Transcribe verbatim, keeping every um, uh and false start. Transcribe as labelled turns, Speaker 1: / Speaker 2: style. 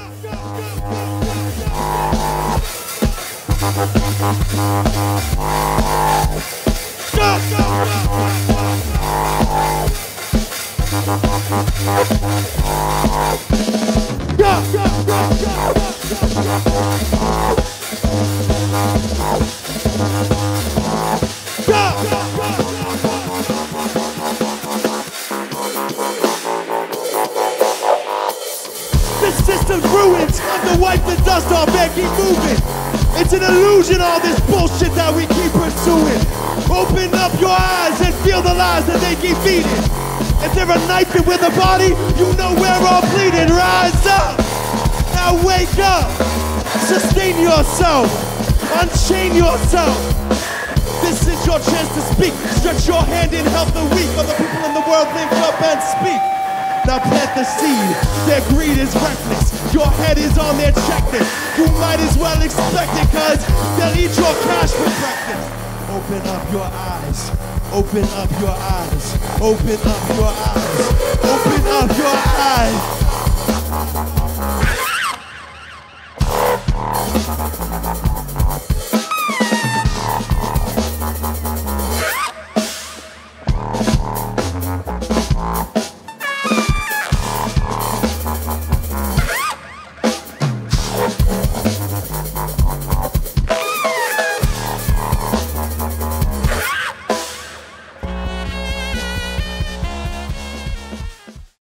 Speaker 1: This system's ruined. Time to wipe the dust off and keep moving. It's an illusion, all this bullshit that we keep pursuing. Open up your eyes and feel the lies that they keep feeding. If there's a knife with a body, you know we're all bleeding. Rise up, now wake up. Sustain yourself, unchain yourself. This is your chance to speak. Stretch your hand and help the weak. Other people in the world link up and speak. Now plant the seed, their greed is reckless. Your head is on their checklist. You might as well expect it, cause they'll eat your cash for breakfast. Open up your eyes, open up your eyes, open up your eyes, open up your eyes.